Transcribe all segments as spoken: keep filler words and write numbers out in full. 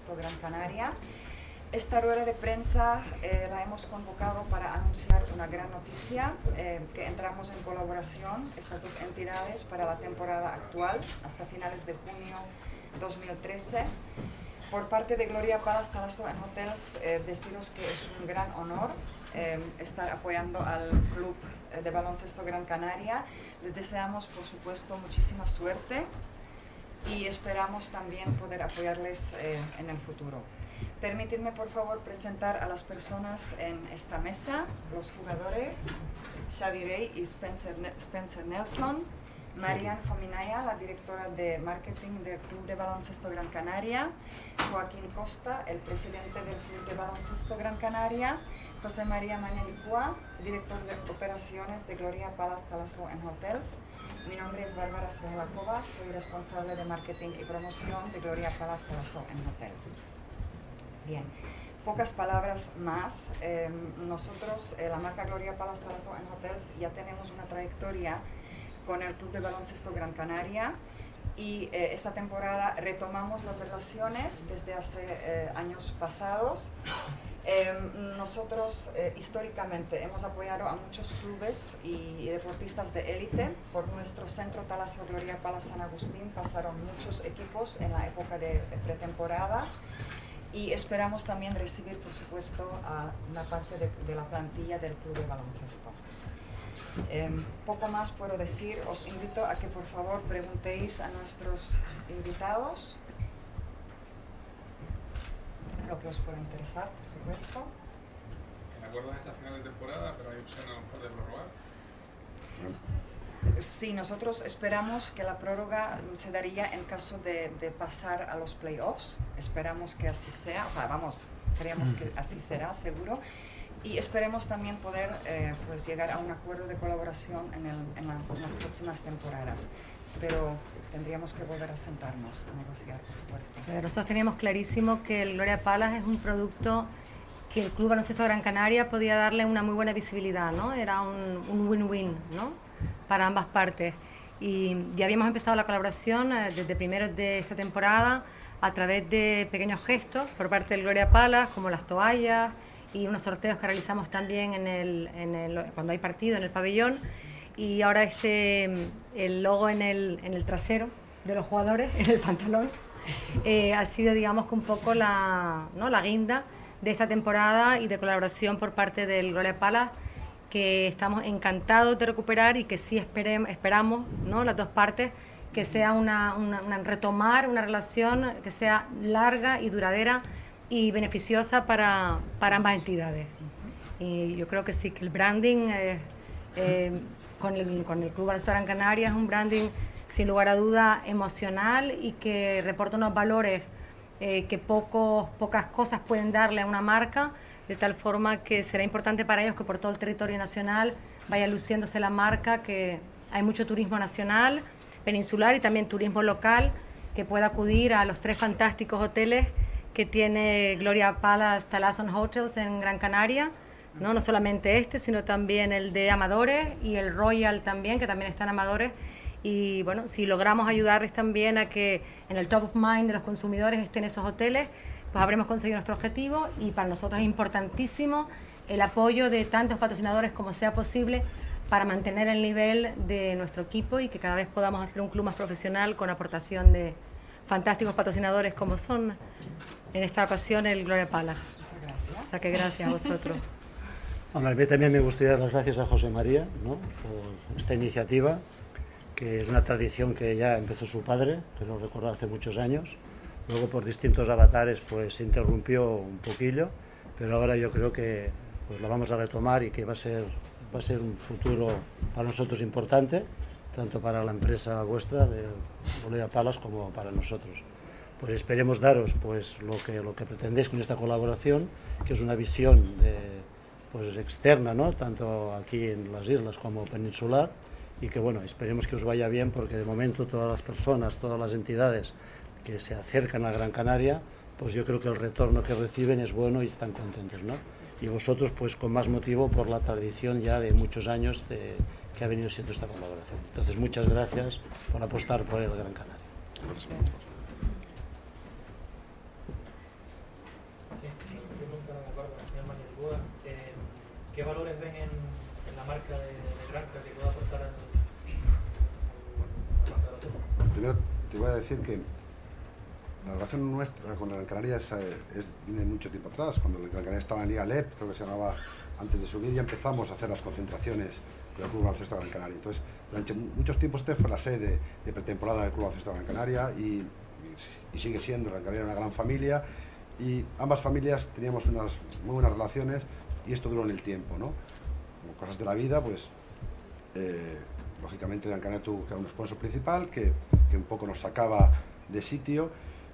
Baloncesto Gran Canaria. Esta rueda de prensa eh, la hemos convocado para anunciar una gran noticia, eh, que entramos en colaboración, estas dos entidades, para la temporada actual, hasta finales de junio dos mil trece. Por parte de Gloria Palace Talaso and Hotels, eh, deciros que es un gran honor eh, estar apoyando al Club de Baloncesto Gran Canaria. Les deseamos, por supuesto, muchísima suerte y esperamos también poder apoyarles eh, en el futuro. Permitidme, por favor, presentar a las personas en esta mesa, los jugadores, Xavi Rey y Spencer, ne Spencer Nelson, Marian Fominaya, la directora de marketing del Club de Baloncesto Gran Canaria, Joaquín Costa, el presidente del Club de Baloncesto Gran Canaria, José María Mañalicua, director de operaciones de Gloria Palace Talaso and Hotels. Mi nombre es Bárbara Svelakova, soy responsable de marketing y promoción de Gloria Palace Talaso and Hotels. Bien, pocas palabras más. Eh, nosotros, eh, la marca Gloria Palace Talaso and Hotels, ya tenemos una trayectoria con el Club de Baloncesto Gran Canaria y eh, esta temporada retomamos las relaciones desde hace eh, años pasados. Eh, nosotros eh, históricamente hemos apoyado a muchos clubes y, y deportistas de élite. Por nuestro centro Talaso Gloria Palace San Agustín pasaron muchos equipos en la época de, de pretemporada. Y esperamos también recibir, por supuesto, a una parte de, de la plantilla del Club de Baloncesto. Eh, poco más puedo decir. Os invito a que, por favor, preguntéis a nuestros invitados lo que os pueda interesar, por supuesto. ¿En acuerdo hasta final de temporada, pero hay opción a lo mejor de prorrogar? Sí, nosotros esperamos que la prórroga se daría en caso de, de pasar a los playoffs. Esperamos que así sea, o sea, vamos, creemos que así será, seguro. Y esperemos también poder eh, pues llegar a un acuerdo de colaboración en, el, en, la, en las próximas temporadas. Pero tendríamos que volver a sentarnos a negociar, por supuesto. Pero nosotros teníamos clarísimo que el Gloria Palace es un producto que el Club Baloncesto Gran Canaria podía darle una muy buena visibilidad, ¿no? Era un win-win, ¿no? Para ambas partes. Y ya habíamos empezado la colaboración eh, desde primeros de esta temporada a través de pequeños gestos por parte del Gloria Palace, como las toallas y unos sorteos que realizamos también en el, en el, cuando hay partido en el pabellón. Y ahora este, el logo en el, en el trasero de los jugadores, en el pantalón, eh, ha sido, digamos, que un poco la, ¿no? la guinda de esta temporada y de colaboración por parte del Gloria Palace, que estamos encantados de recuperar y que sí esperemos, esperamos, ¿no? Las dos partes, que sea una, una, una retomar una relación que sea larga y duradera y beneficiosa para, para ambas entidades. Y yo creo que sí, que el branding eh, eh, con, el, con el Club Baloncesto Gran Canaria es un branding sin lugar a duda emocional y que reporta unos valores eh, que pocos, pocas cosas pueden darle a una marca, de tal forma que será importante para ellos que por todo el territorio nacional vaya luciéndose la marca, que hay mucho turismo nacional, peninsular y también turismo local, que pueda acudir a los tres fantásticos hoteles que tiene Gloria Palace Talaso and Hotels en Gran Canaria, ¿no? No solamente este, sino también el de Amadores y el Royal también, que también están Amadores. Y bueno, si logramos ayudarles también a que en el top of mind de los consumidores estén esos hoteles, pues habremos conseguido nuestro objetivo. Y para nosotros es importantísimo el apoyo de tantos patrocinadores como sea posible para mantener el nivel de nuestro equipo y que cada vez podamos hacer un club más profesional con aportación de fantásticos patrocinadores como son en esta ocasión el Gloria Palace. Muchas gracias. O sea que gracias a vosotros. Hombre, a mí también me gustaría dar las gracias a José María, ¿no? Por esta iniciativa, que es una tradición que ya empezó su padre, que lo recordó hace muchos años. Luego por distintos avatares pues se interrumpió un poquillo, pero ahora yo creo que pues la vamos a retomar y que va a ser, va a ser un futuro para nosotros importante, tanto para la empresa vuestra de Gloria Palace como para nosotros. Pues esperemos daros pues lo que, lo que pretendéis con esta colaboración, que es una visión de, pues externa, ¿no? Tanto aquí en las islas como peninsular, y que bueno, esperemos que os vaya bien, porque de momento todas las personas, todas las entidades que se acercan a Gran Canaria, pues yo creo que el retorno que reciben es bueno y están contentos, ¿no? Y vosotros pues con más motivo por la tradición ya de muchos años de, que ha venido siendo esta colaboración. Entonces muchas gracias por apostar por el Gran Canaria. ¿qué valores ven en, en la marca de, de Granca que pueda aportar al, al marca de la Tuba? Primero te voy a decir que la relación nuestra con Gran Canaria es, es, viene mucho tiempo atrás. Cuando Gran Canaria estaba en Liga L E P, creo que se llamaba antes de subir, ya empezamos a hacer las concentraciones del Club Baloncesto Gran Canaria. Entonces, durante muchos tiempos este fue la sede de pretemporada del Club Baloncesto Gran Canaria y, y sigue siendo. Gran Canaria una gran familia y ambas familias teníamos unas muy buenas relaciones y esto duró en el tiempo, ¿no? Como cosas de la vida, pues eh, lógicamente Gran Canaria tuvo que dar un sponsor principal que, que un poco nos sacaba de sitio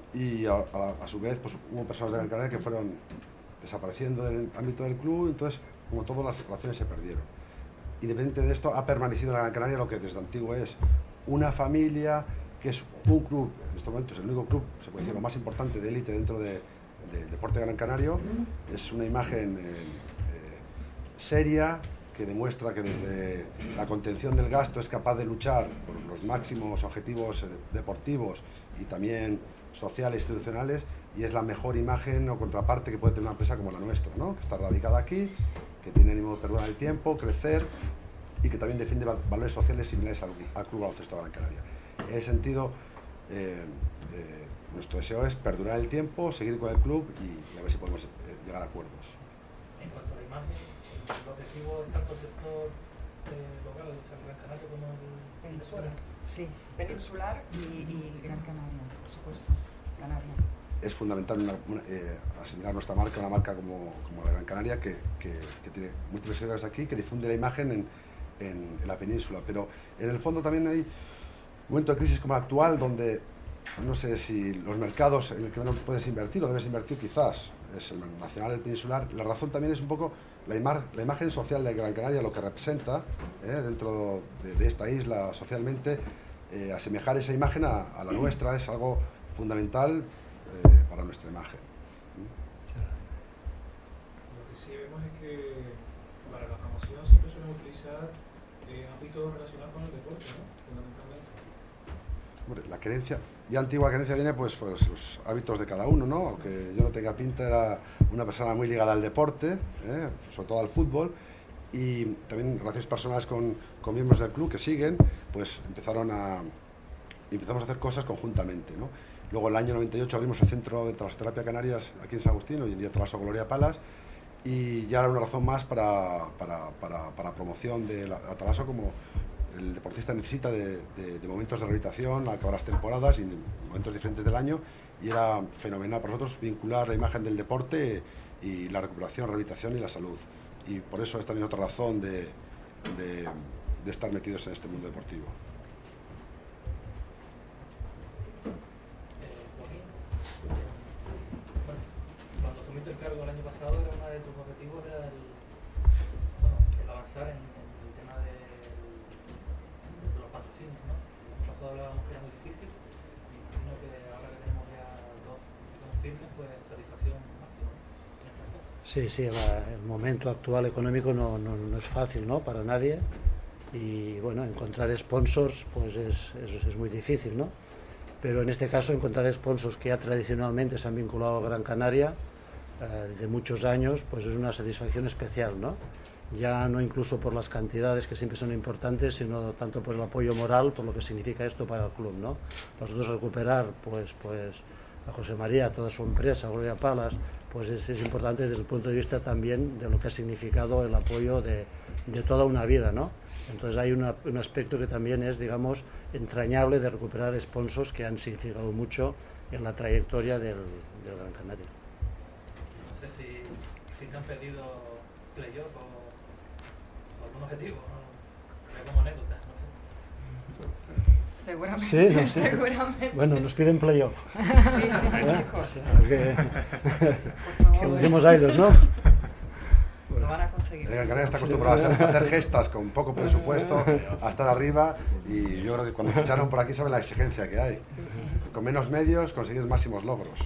y a, a, a su vez pues, hubo personas de Gran Canaria que fueron desapareciendo del ámbito del club, entonces como todas las relaciones se perdieron. Independiente de esto, ha permanecido en la Gran Canaria lo que desde antiguo es una familia, que es un club, en este momento es el único club, se puede decir, lo más importante de élite dentro de, del deporte gran canario. Es una imagen eh, eh, seria, que demuestra que desde la contención del gasto es capaz de luchar por los máximos objetivos eh, deportivos y también sociales e institucionales, y es la mejor imagen o contraparte que puede tener una empresa como la nuestra, ¿no? Que está radicada aquí, que tiene ánimo de perdurar el tiempo, crecer y que también defiende valores sociales similares al, al Club Baloncesto Gran Canaria. En ese sentido, eh, eh, nuestro deseo es perdurar el tiempo, seguir con el club y, y a ver si podemos eh, llegar a acuerdos. En cuanto a la imagen, el objetivo es tanto el sector eh, local, o sea, el Gran Canaria, como el Peninsular. Sí, peninsular y, y Gran Canaria, por supuesto, Canarias. Es fundamental una, una, eh, asignar nuestra marca, una marca como, como la Gran Canaria, que, que, que tiene múltiples seguidores aquí, que difunde la imagen en, en, en la península. Pero en el fondo también hay un momento de crisis como el actual, donde no sé si los mercados en el que no puedes invertir o debes invertir, quizás es el nacional, el peninsular. La razón también es un poco la, ima la imagen social de Gran Canaria, lo que representa eh, dentro de, de esta isla socialmente. Eh, asemejar esa imagen a, a la nuestra es algo fundamental eh, para nuestra imagen. Lo que sí vemos es que para la promoción siempre suelen utilizar eh, ámbitos relacionados con el deporte, ¿no? Fundamentalmente. Hombre, la creencia, ya antigua creencia viene pues, pues los hábitos de cada uno, ¿no? Aunque yo no tenga pinta, era una persona muy ligada al deporte, ¿eh? Sobre todo al fútbol, y también relaciones personales con, con miembros del club que siguen, pues empezaron a empezamos a hacer cosas conjuntamente, ¿no? Luego en el año noventa y ocho abrimos el Centro de Talasoterapia Canarias aquí en San Agustín, hoy en día Talaso Gloria Palas, y ya era una razón más para, para, para, para promoción de la, la Talaso, como el deportista necesita de, de, de momentos de rehabilitación, acabar las temporadas y momentos diferentes del año, y era fenomenal para nosotros vincular la imagen del deporte y la recuperación, rehabilitación y la salud. Y por eso es también otra razón de, de, de estar metidos en este mundo deportivo. Cuando asumiste el cargo el año pasado, era uno de tus objetivos era el, bueno, el avanzar en, en el tema de, de los patrocinios, ¿no? En el pasado hablábamos que era muy difícil y imagino que ahora que tenemos ya dos, dos firmes, pues satisfacción máxima. Sí, sí, la, el momento actual económico no, no, no es fácil, ¿no? Para nadie, y bueno, encontrar sponsors pues es, es, es muy difícil, ¿no? Pero en este caso encontrar sponsors que ya tradicionalmente se han vinculado a Gran Canaria eh, de muchos años, pues es una satisfacción especial, ¿no? Ya no incluso por las cantidades que siempre son importantes, sino tanto por el apoyo moral, por lo que significa esto para el club, ¿no? Para nosotros recuperar pues, pues a José María, a toda su empresa, Gloria Palas, pues es, es importante desde el punto de vista también de lo que ha significado el apoyo de, de toda una vida, ¿no? Entonces hay una, un aspecto que también es, digamos, entrañable de recuperar sponsors que han significado mucho en la trayectoria del, del Gran Canaria. No sé si, si te han pedido playoff o, o algún objetivo, ¿no? Como anécdota, no sé. Seguramente, Sí, no sé. seguramente. Bueno, nos piden playoff. Sí, sí, sí, ¿Eh? chicos. O sea, que, que nos demos aires, ¿no? Lo van a conseguir. El Gran Canaria está acostumbrado a hacer, a hacer gestas con poco presupuesto, a estar arriba, y yo creo que cuando ficharon por aquí saben la exigencia que hay. Con menos medios conseguir máximos logros.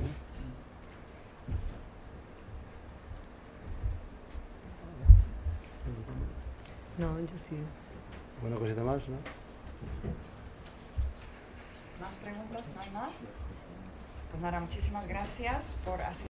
No, yo sí. Bueno, cosita más, ¿no? ¿Más preguntas? ¿No hay más? Pues nada, muchísimas gracias por asistir.